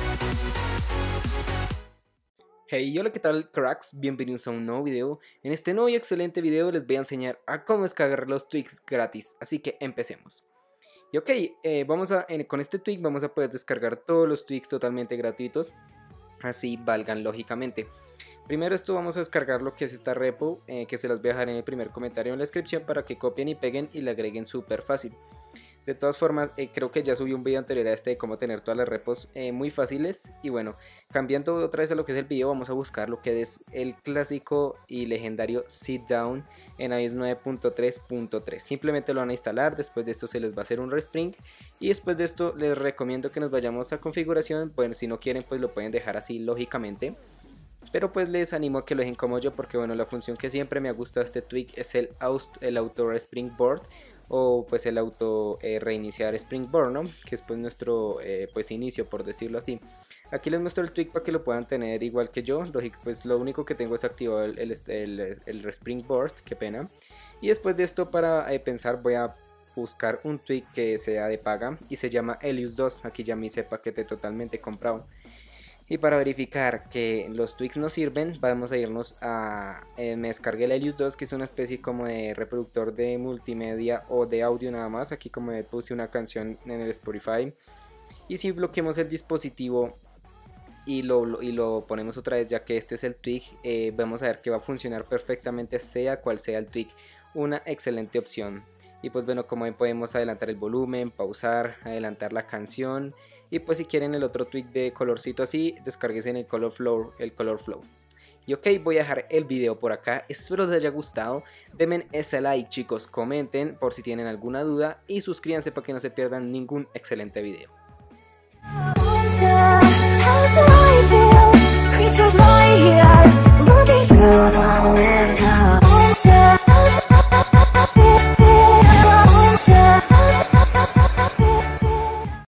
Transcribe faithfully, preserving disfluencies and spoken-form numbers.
Hey, hola, ¿qué tal, cracks? Bienvenidos a un nuevo video. En este nuevo y excelente video les voy a enseñar a cómo descargar los tweaks gratis, así que empecemos. Y ok, eh, vamos a, en, con este tweak vamos a poder descargar todos los tweaks totalmente gratuitos, así valgan lógicamente. Primero esto vamos a descargar lo que es esta repo, eh, que se las voy a dejar en el primer comentario en la descripción para que copien y peguen y le agreguen súper fácil. De todas formas, eh, creo que ya subí un video anterior a este de cómo tener todas las repos eh, muy fáciles. Y bueno, cambiando otra vez a lo que es el video, vamos a buscar lo que es el clásico y legendario Sit Down en iOS nueve punto tres punto tres. Simplemente lo van a instalar, después de esto se les va a hacer un respring. Y después de esto les recomiendo que nos vayamos a configuración. Bueno, si no quieren pues lo pueden dejar así lógicamente. Pero pues les animo a que lo dejen como yo, porque bueno, la función que siempre me ha gustado este tweak es el, el auto springboard, o pues el auto eh, reiniciar springboard, ¿no? Que es pues nuestro eh, pues inicio, por decirlo así. Aquí les muestro el tweak para que lo puedan tener igual que yo. Lógico, pues lo único que tengo es activado el, el, el, el springboard, qué pena. Y después de esto, para eh, pensar, voy a buscar un tweak que sea de paga y se llama Helios dos. Aquí ya me hice paquete totalmente comprado. Y para verificar que los tweaks nos sirven, vamos a irnos a... Eh, me descargué el Helios dos, que es una especie como de reproductor de multimedia o de audio nada más. Aquí como puse una canción en el Spotify. Y si bloqueamos el dispositivo y lo, lo, y lo ponemos otra vez, ya que este es el tweak, eh, vamos a ver que va a funcionar perfectamente sea cual sea el tweak. Una excelente opción. Y pues bueno, como ven podemos adelantar el volumen, pausar, adelantar la canción. Y pues si quieren el otro tweak de colorcito así, descargues en el Color Flow, el Color Flow. Y ok, voy a dejar el video por acá, espero les haya gustado, denme ese like chicos, comenten por si tienen alguna duda y suscríbanse para que no se pierdan ningún excelente video.